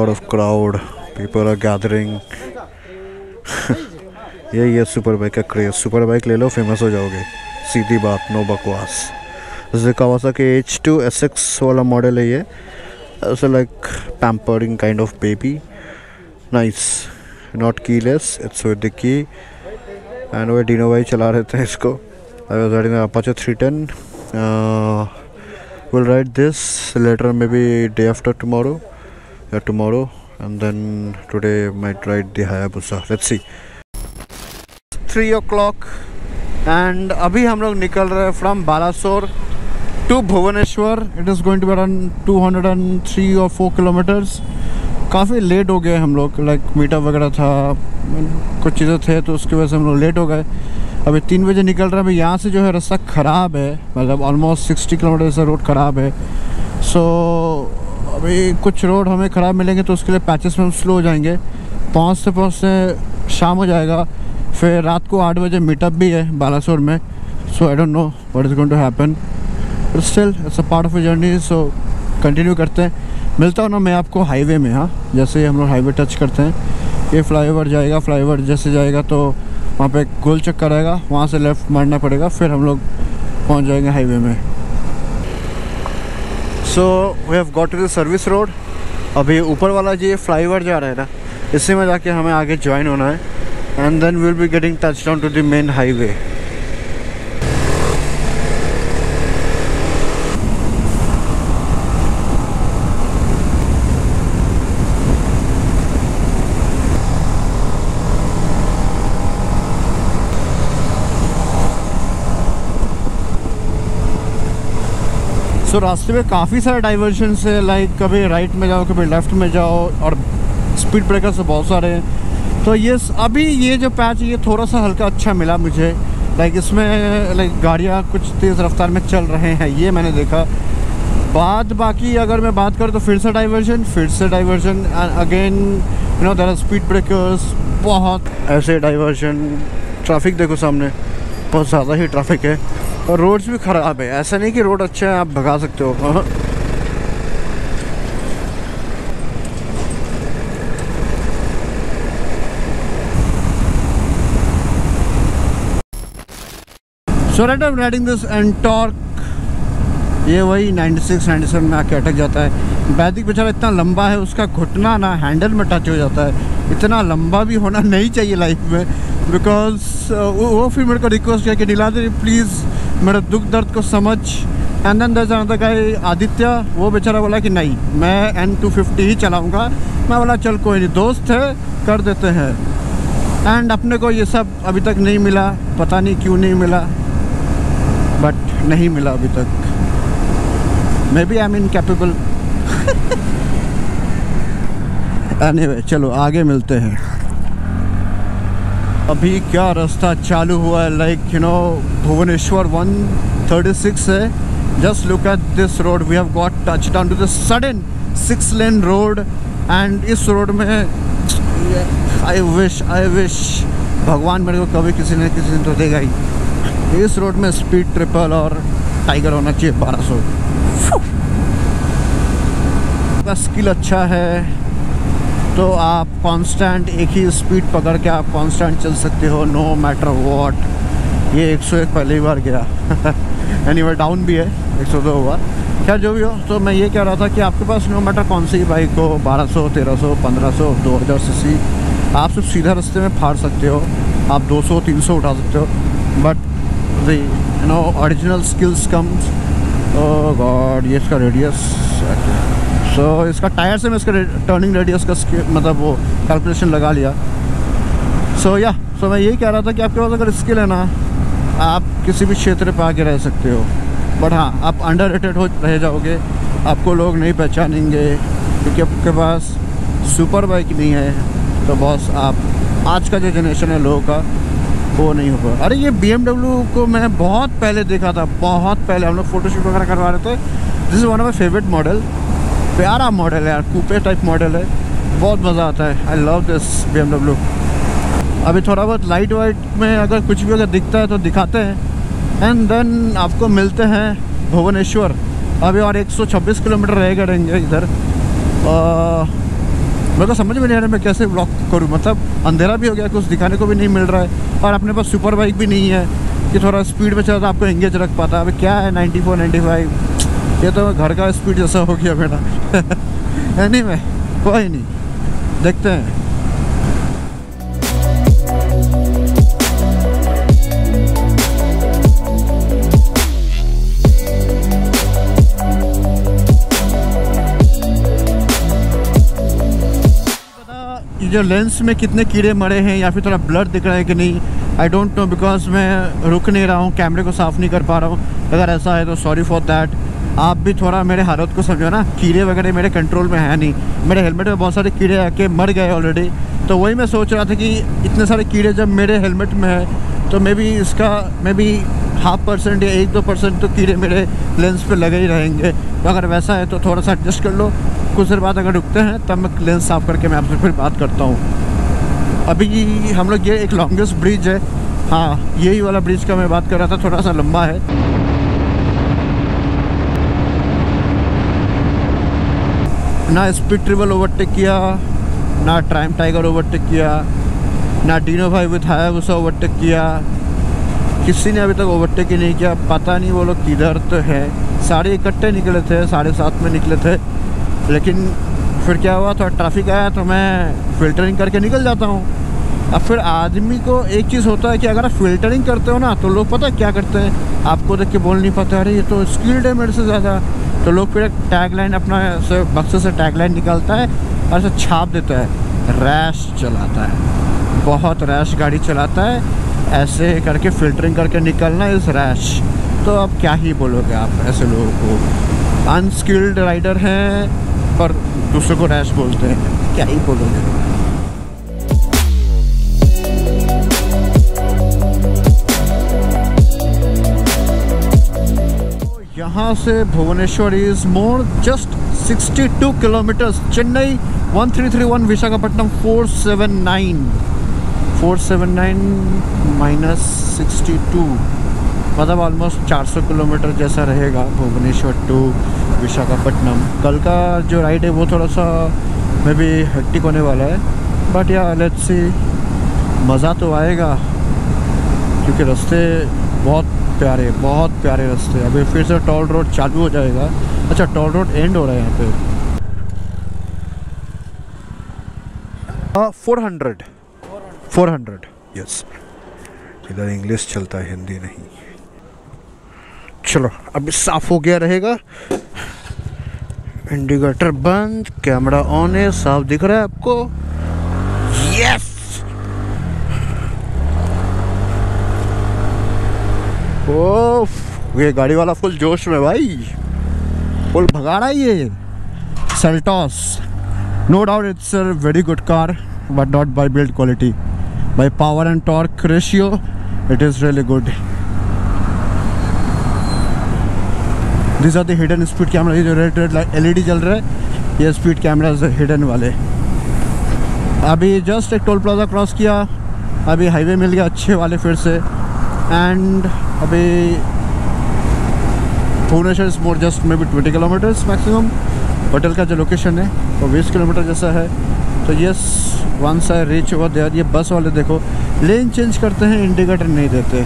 lot of crowd, people are gathering. यही है super bike का क्रेज़. सुपर बाइक ले लो, फेमस हो जाओगे. सीधी बात, नो बकवास. जैसे कावासाकी H2 SX वाला मॉडल है ये. ऐसा like pampering kind of baby. Nice. Not keyless, it's with the key. And वो डिनो भाई चला रहे थे इसको. I was riding an Apache 310. We'll ride this later, maybe day after tomorrow. Yeah, tomorrow. And then today might ride the Hayabusa. Let's see. 3 o'clock. And अभी हम लोग निकल रहे हैं from Balasore to Bhubaneswar. It is going to be around 203 or 4 kilometers. काफ़ी late हो गए हम लोग. लाइक मीटअप वगैरह था, कुछ चीज़ें थे, तो उसकी वजह से हम लोग लेट हो गए. अभी 3 बजे निकल रहे हैं. अभी यहाँ से जो है रास्ता ख़राब है, मतलब ऑलमोस्ट 60 किलोमीटर से रोड ख़राब है. सो अभी कुछ रोड हमें ख़राब मिलेंगे, तो उसके लिए पैचेस में हम स्लो हो जाएंगे. पहुँचते शाम हो जाएगा. फिर रात को 8 बजे मीटअप भी है बालासोर में. So I don't know what is going to happen, but still it's a part of a journey. So continue करते हैं. मिलता हूँ ना मैं आपको हाईवे में. हाँ, जैसे ही हम लोग हाईवे टच करते हैं, ये फ्लाईओवर जाएगा. फ्लाईओवर जैसे जाएगा तो वहाँ पे गोल चक्कर आएगा, वहाँ से लेफ़्ट मारना पड़ेगा, फिर हम लोग पहुँच जाएंगे हाईवे में. So we have got to the service road. अभी ऊपर वाला जो ये फ्लाईओवर जा रहा है ना, इसी में जाके हमें आगे ज्वाइन होना है. And then we will be getting touch down to the main highway. तो रास्ते में काफ़ी सारे डाइवर्शन है. लाइक कभी राइट में जाओ, कभी लेफ़्ट में जाओ, और स्पीड ब्रेकर से बहुत सारे हैं. तो ये अभी ये जो पैच है, ये थोड़ा सा हल्का अच्छा मिला मुझे. लाइक इसमें लाइक गाड़ियाँ कुछ तेज़ रफ्तार में चल रहे हैं, ये मैंने देखा. बाकी अगर मैं बात करूँ तो फिर से diversion again you know there are speed breakers, बहुत ऐसे डाइवर्शन. ट्रैफिक देखो सामने, बहुत ज़्यादा ही ट्रैफिक है. और रोड्स भी ख़राब है. ऐसा नहीं कि रोड अच्छा है आप भगा सकते हो. So right I am riding this Ntorq. ये वही 96-97 में आके अटक जाता है. वैदिक बेचारा इतना लंबा है, उसका घुटना ना हैंडल में टच हो जाता है. इतना लंबा भी होना नहीं चाहिए लाइफ में. बिकॉज वो फिर मेरे को रिक्वेस्ट किया कि दिला दे प्लीज़, मेरे दुख दर्द को समझ. And then there another guy Aditya, वो बेचारा बोला कि नहीं मैं N250 ही चलाऊंगा. मैं बोला चल कोई नहीं, दोस्त है कर देते हैं. एंड अपने को ये सब अभी तक नहीं मिला, पता नहीं क्यों नहीं मिला, बट नहीं मिला अभी तक. Maybe I am incapable. Anyway चलो आगे मिलते हैं. अभी क्या रास्ता चालू हुआ है. लाइक यू नो भुवनेश्वर 136 है. Just look at this road. We have got touch down to the sudden 6 lane road. And इस रोड में आई विश भगवान मेरे को कभी किसी ने तो देगा ही. इस रोड में स्पीड ट्रिपल और टाइगर होना चाहिए 1200. का स्किल अच्छा है तो आप कांस्टेंट एक ही स्पीड पकड़ के आप कांस्टेंट चल सकते हो, नो मैटर व्हाट. ये 101 पहली बार गया. एनीवे डाउन भी है, 102 हुआ. क्या जो भी हो, तो मैं ये कह रहा था कि आपके पास नो मैटर कौन सी बाइक हो, 1200, 1300, 1500, 2000 सीसी, आप सिर्फ सीधा रास्ते में फाड़ सकते हो. आप 200, 300 उठा सकते हो. But the you know original skills comes. Oh god, ये इसका रेडियस. सो इसका टायर से मैं इसका टर्निंग रेडियस का मतलब वो कैलकुलेशन लगा लिया. सो मैं यही कह रहा था कि आपके पास अगर स्किल है ना, आप किसी भी क्षेत्र पर आके रह सकते हो. बट हाँ, आप अंडररेटेड हो रह जाओगे. आपको लोग नहीं पहचानेंगे क्योंकि आपके पास सुपर बाइक नहीं है. तो बॉस आप आज का जो जनरेशन है लोगों का, वो नहीं होगा. अरे ये BMW को मैं बहुत पहले देखा था, बहुत पहले. हम लोग फ़ोटोशूट वगैरह करवा रहे थे. This is one of my favourite model. प्यारा मॉडल है यार, कूपे टाइप मॉडल है. बहुत मज़ा आता है. I love this BMW. अभी थोड़ा बहुत लाइट वाइट में अगर कुछ भी अगर दिखता है तो दिखाते हैं. एंड देन आपको मिलते हैं भुवनेश्वर. अभी और 126 किलोमीटर रहेंगे इधर. मेरे को समझ में नहीं आ रहा मैं कैसे ब्लॉग करूँ, मतलब अंधेरा भी हो गया, कुछ दिखाने को भी नहीं मिल रहा है और अपने पास सुपर बाइक भी नहीं है कि थोड़ा स्पीड में चला तो आपको एंगेज रख पाता। अभी क्या है 94 95, ये तो घर का स्पीड जैसा हो गया मेरा। एनीवे कोई नहीं, देखते हैं। जो लेंस में कितने कीड़े मरे हैं या फिर थोड़ा ब्लर दिख रहा है कि नहीं, आई डोंट नो, बिकॉज मैं रुक नहीं रहा हूँ, कैमरे को साफ़ नहीं कर पा रहा हूँ। अगर ऐसा है तो सॉरी फॉर दैट। आप भी थोड़ा मेरे हालत को समझो ना, कीड़े वगैरह मेरे कंट्रोल में है नहीं। मेरे हेलमेट में बहुत सारे कीड़े आके मर गए ऑलरेडी, तो वही मैं सोच रहा था कि इतने सारे कीड़े जब मेरे हेलमेट में है तो मे बी इसका 0.5% या 1-2% तो कीड़े मेरे लेंस पे लगे ही रहेंगे। तो अगर वैसा है तो थोड़ा सा एडजस्ट कर लो। कुछ देर बाद अगर रुकते हैं तब मैं लेंस साफ़ करके मैं आपसे फिर बात करता हूँ। अभी हम लोग, ये एक लॉन्गेस्ट ब्रिज है, हाँ यही वाला ब्रिज का मैं बात कर रहा था, थोड़ा सा लंबा है। ना स्पीड ट्रिबल ओवरटेक किया, ना टाइम टाइगर ओवरटेक किया, ना डीनो भाई विद हायाबुसा ओवरटेक किया, किसी ने अभी तक ओवरटेक ही नहीं किया। पता नहीं वो लोग किधर तो है। सारे इकट्ठे निकले थे, 7:30 में निकले थे, लेकिन फिर क्या हुआ, थोड़ा ट्रैफिक आया तो मैं फ़िल्टरिंग करके निकल जाता हूँ। अब फिर आदमी को एक चीज़ होता है कि अगर आप फ़िल्टरिंग करते हो ना तो लोग पता है क्या करते हैं, आपको देख के बोल नहीं पाते अरे ये तो स्किल्ड है मेरे से ज़्यादा, तो लोग फिर टैग लाइन अपना से बक्से से टैग लाइन निकालता है और ऐसे छाप देता है, रैश चलाता है, बहुत रैश गाड़ी चलाता है, ऐसे करके फ़िल्टरिंग करके निकलना इस रैश। तो अब क्या ही बोलोगे आप ऐसे लोगों को, अनस्किल्ड राइडर हैं पर दूसरों को रैश बोलते हैं, क्या ही बोलोगे। यहाँ से Bhubaneswar is more just 62 kilometres. Chennai 1331, Visakhapatnam 479 minus 62, मतलब ऑलमोस्ट 400 किलोमीटर जैसा रहेगा भुवनेश्वर टू विशाखापट्टनम। कल का जो राइड है वो थोड़ा सा मे बी हेक्टिक होने वाला है, बट या लेट्स सी, मज़ा तो आएगा क्योंकि रास्ते बहुत प्यारे रास्ते। अभी फिर से टोल रोड चालू हो जाएगा। अच्छा, टोल रोड एंड हो रहा है यहाँ पे। 400 यस, इधर इंग्लिश चलता है, हिंदी नहीं। चलो अभी साफ हो गया रहेगा। इंडिकेटर बंद, कैमरा ऑन है, साफ दिख रहा है आपको। यस, ओफ, ये गाड़ी वाला फुल जोश में भाई, फुल भगा रहा है ये Seltos. No doubt it's a very good car, but not by build quality, by power and torque ratio it is really good. This are the hidden speed camera. ये जो रेड LED जल रहा है ये स्पीड कैमराज हिडन वाले। अभी just एक toll plaza cross किया, अभी हाईवे मिल गया अच्छे वाले फिर से। एंड अभी Bhubaneswar is more just may be 20 kilometres maximum. Hotel का जो लोकेशन है वो 20 किलोमीटर जैसा है। तो yes, once I reach over there. ये बस वाले देखो लेन चेंज करते हैं, इंडिकेटर नहीं देते।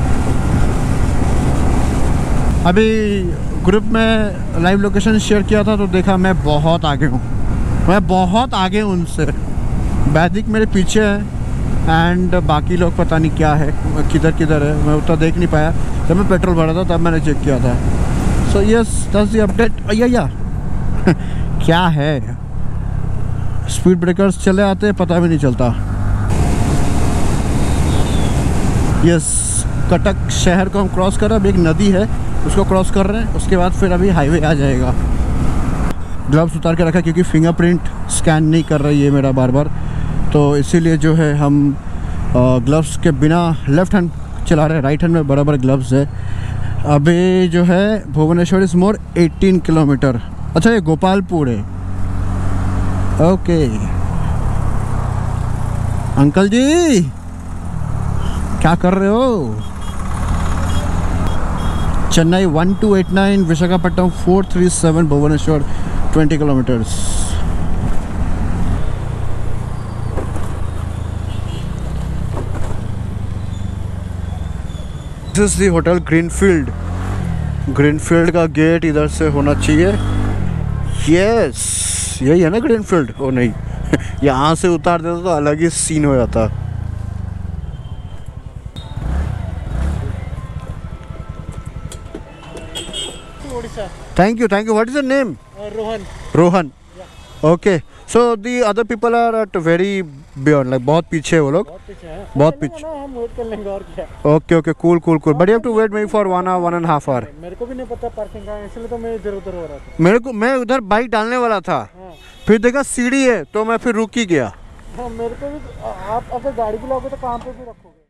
अभी ग्रुप में लाइव लोकेशन शेयर किया था तो देखा मैं बहुत आगे हूँ, मैं बहुत आगे हूँ उनसे। वैदिक मेरे पीछे है एंड बाकी लोग पता नहीं क्या है, किधर है, मैं उतना देख नहीं पाया। जब मैं पेट्रोल भरा था तब मैंने चेक किया था। So yes, that's the update. या क्या है, स्पीड ब्रेकर्स चले आते हैं, पता भी नहीं चलता। यस, कटक शहर को हम क्रॉस कर रहे हैं। अभी एक नदी है उसको क्रॉस कर रहे हैं, उसके बाद फिर अभी हाईवे आ जाएगा। ग्लव्स उतार के रखा क्योंकि फिंगरप्रिंट स्कैन नहीं कर रही है मेरा बार, तो इसीलिए जो है हम ग्लव्स के बिना लेफ़्ट हैंड चला रहे हैं, राइट हैंड में बराबर ग्लव्स है। अभी जो है भुवनेश्वर इज़ मोर 18 किलोमीटर। अच्छा, ये गोपालपुर है। ओके अंकल जी क्या कर रहे हो? Chennai 1289, Visakhapatnam 437, Bhubaneswar 20 kilometres. This is the hotel Greenfield. Greenfield का गेट इधर से होना चाहिए। यस, यही है ना ग्रीनफील्ड? ओ नहीं यहाँ से उतार देता तो अलग ही सीन हो जाता। Thank you, thank you. What is your name? Rohan. Rohan. Okay, so the other people are at very beyond, like बहुत पीछे वो लोग, बहुत पीछे। हम वेट कर लेंगे और क्या। Okay okay, cool cool cool, but you have to wait may for 1 hour 1.5 hour। मेरे को भी नहीं पता पार्किंग का, इसलिए तो मैं इधर उधर हो रहा था। मेरे को, मैं उधर बाइक डालने वाला था, फिर देखा सीढ़ी है तो मैं फिर रुक ही गया। हाँ, मेरे को भी। आप अगर गाड़ी भी लाओगे तो कहाँ पे भी रखोगे?